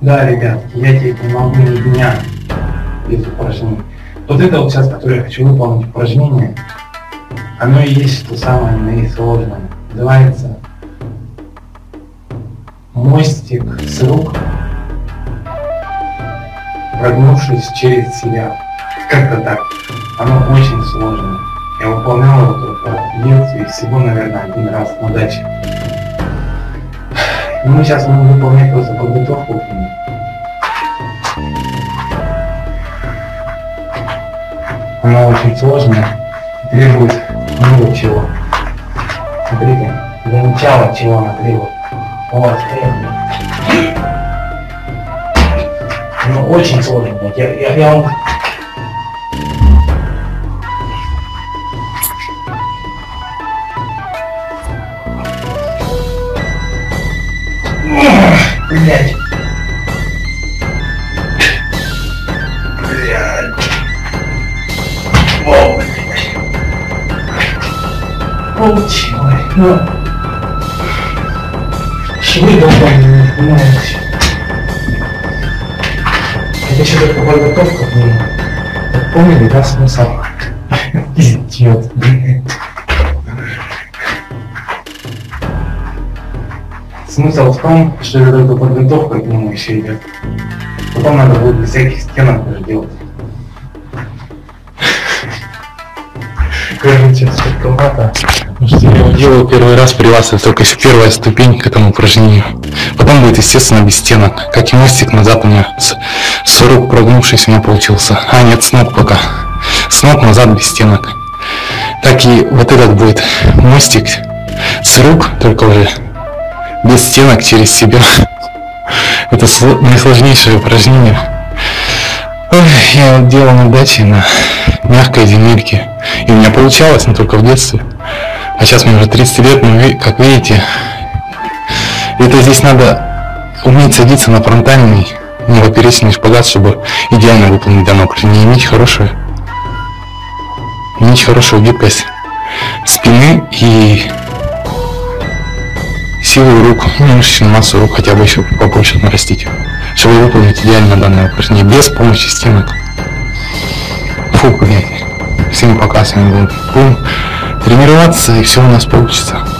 Да, ребят, я тебе не могу ни дня без упражнений. Вот это вот сейчас, которое я хочу выполнить упражнение, оно и есть то самое наисложное. Называется мостик с рук, прогнувшись через себя. Как-то так. Оно очень сложное. Я выполнял его только в детстве, всего, наверное, один раз на даче. И мы сейчас будем выполнять просто подготовку к нему. Оно очень сложное, требует много чего. Смотрите, для начала чего оно требует. У вас требует. Оно очень сложное. Я вам... Блять. О, блядь. Получилось. Ну. Чего я долго не понимаете? Это еще только подготовка к нему. Вот поняли, да, смысл? Идиот. Смысл в том, что это только подготовка к нему еще идет. Потом надо будет без всяких стенок уже делать. Короче, сладковато. Я его делаю первый раз при вас, это только еще первая ступень к этому упражнению. Потом будет, естественно, без стенок. Как и мостик назад у меня с рук прогнувшись у меня получился. А, нет, с ног пока. С ног назад без стенок. Так и вот этот будет мостик с рук, только уже без стенок через себя. Это наисложнейшее упражнение. Ой, я его делал на даче, на мягкой земельке. И у меня получалось, но только в детстве. А сейчас мне уже 30 лет, но, как видите, это здесь надо уметь садиться на фронтальный, не поперечный шпагат, чтобы идеально выполнить данное упражнение. Иметь хорошую гибкость спины и силу рук, мышечную массу рук хотя бы еще побольше нарастить, чтобы выполнить идеально данное упражнение без помощи стенок. Фу, блядь. Всем пока, с вами был Пум. Тренироваться, и все у нас получится.